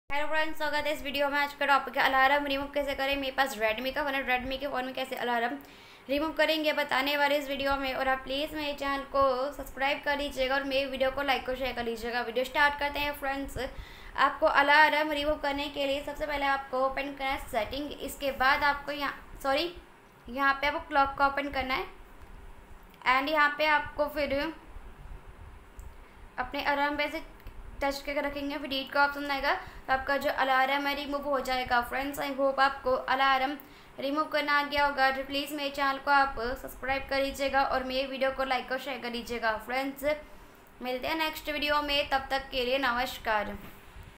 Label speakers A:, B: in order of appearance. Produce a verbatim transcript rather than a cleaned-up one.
A: Hello friends, स्वागत है इस वीडियो में। आज का टॉपिक है अलार्म रिमूव कैसे करें। मेरे पास रेडमी का फ़ोन है, रेडमी के फ़ोन में कैसे अलार्म रिमूव करेंगे बताने वाले इस वीडियो में। और आप प्लीज़ मेरे चैनल को सब्सक्राइब कर लीजिएगा और मेरे वीडियो को लाइक और शेयर कर लीजिएगा। वीडियो स्टार्ट करते हैं फ्रेंड्स। आपको अलार्म रिमूव करने के लिए सबसे पहले आपको ओपन करना है सेटिंग। इसके बाद आपको यहाँ सॉरी यहाँ पर आपको क्लॉक को ओपन करना है एंड यहाँ पर आपको फिर अपने अलार्म पे से टच करके रखेंगे, फिर डीट का ऑप्शन आएगा तो आपका जो अलार्म है रिमूव हो जाएगा। फ्रेंड्स, आई होप आपको अलार्म रिमूव करना आ गया होगा। तो प्लीज़ मेरे चैनल को आप सब्सक्राइब कर लीजिएगा और मेरे वीडियो को लाइक और शेयर कर लीजिएगा। फ्रेंड्स, मिलते हैं नेक्स्ट वीडियो में, तब तक के लिए नमस्कार।